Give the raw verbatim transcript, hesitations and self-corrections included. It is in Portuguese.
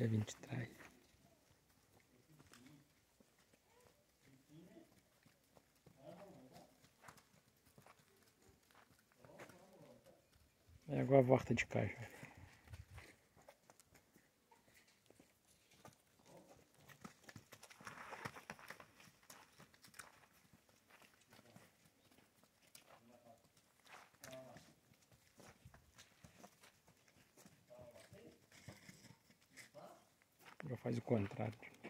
dia vinte e três. E agora volta de caixa. Já faz o contrário.